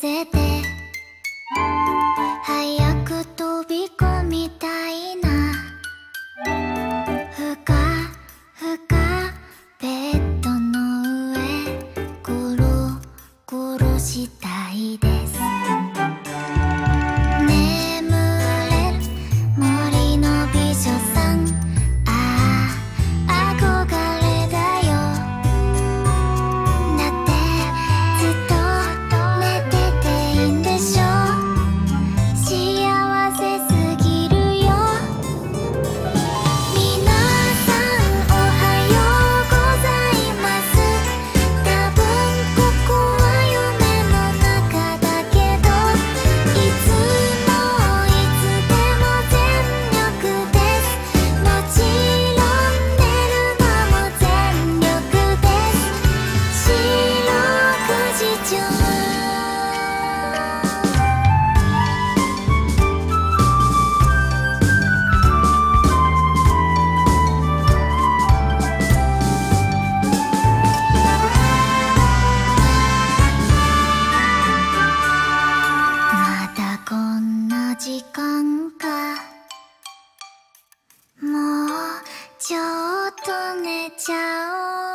せて早く飛び込みたいな。ふかふかベッドの上ゴロゴロしたいです。眠れる森の美女さん、ああ憧れだよ。だってずっと寝てていいんでしょ。幸せすぎるよ。皆さんおはようございます。多分ここは夢の中だけど、いつもいつでも全力です。もちろん寝るのも全力です。四六時中まだこんな時間か。もうちょっと寝ちゃおう。